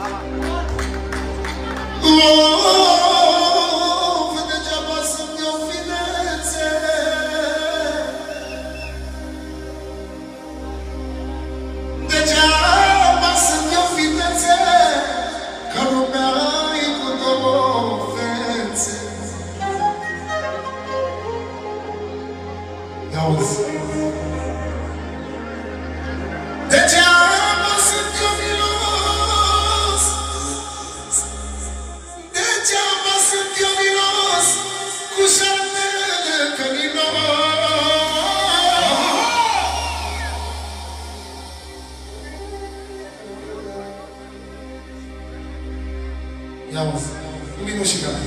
Degeaba sunt eu finețe, degeaba sunt eu finețe, că lumea-i cu două fețe. Ia-uzi. Degeaba sunt eu milos, degeaba sunt eu milos, cu șarpele călinos. Ia-uzi, cu minus și gata.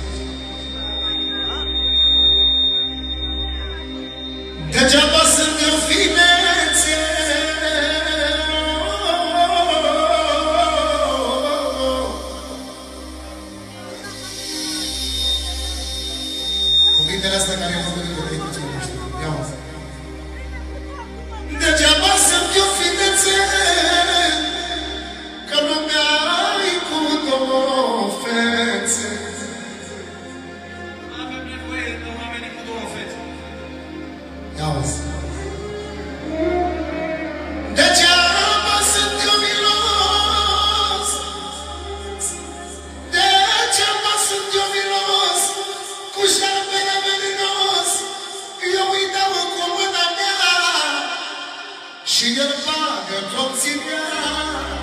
Degeaba sunt eu finețe, cuvintele astea care i-au făcut de trei puțin, nu știu. Ia-uzi. Degeaba sunt eu finețe, că lumea-i cu două fețe. Avem nevoie de oameni cu două fețe. Ia-uzi. Degeaba sunt eu milos, degeaba sunt eu milos, cu șarpele veninos, eu îi dau cu mâna mea și el bagă copții mea.